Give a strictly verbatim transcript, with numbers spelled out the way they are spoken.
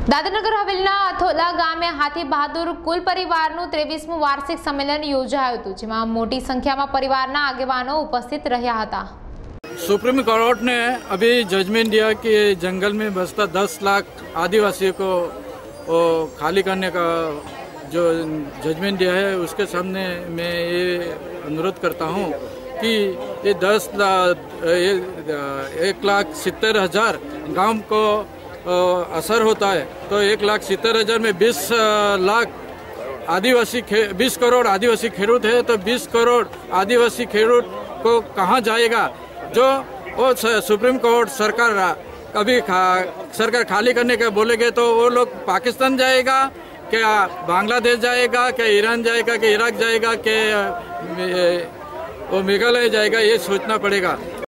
દાદરનગર હવેલીના અથોલા ગામે હાથી બહાદુર કુલ પરિવારનું ત્રેવીસમું વાર્ષિક સંમેલન યોજાયું હતું, જેમાં મોટી સંખ્યામાં પરિવારના આગેવાનો ઉપસ્થિત રહ્યા હતા। सुप्रीम कोर्ट ने अभी जजमेंट दिया कि जंगल में बसता दस लाख आदिवासियों को वो खाली करने का जो जजमेंट दिया है, उसके सामने मैं ये अनुरोध करता हूँ कि ये दस लाख एक लाख सितर हजार गांव को असर होता है, तो एक लाख सितर हजार में बीस लाख आदिवासी बीस करोड़ आदिवासी खेडूत है, तो बीस करोड़ आदिवासी खेडूत को कहाँ जाएगा? जो वो सुप्रीम कोर्ट सरकार कभी खा, सरकार खाली करने का बोलेगे तो वो लोग पाकिस्तान जाएगा क्या, बांग्लादेश जाएगा क्या, ईरान जाएगा क्या, इराक जाएगा क्या, वो मेघालय जाएगा, ये सोचना पड़ेगा।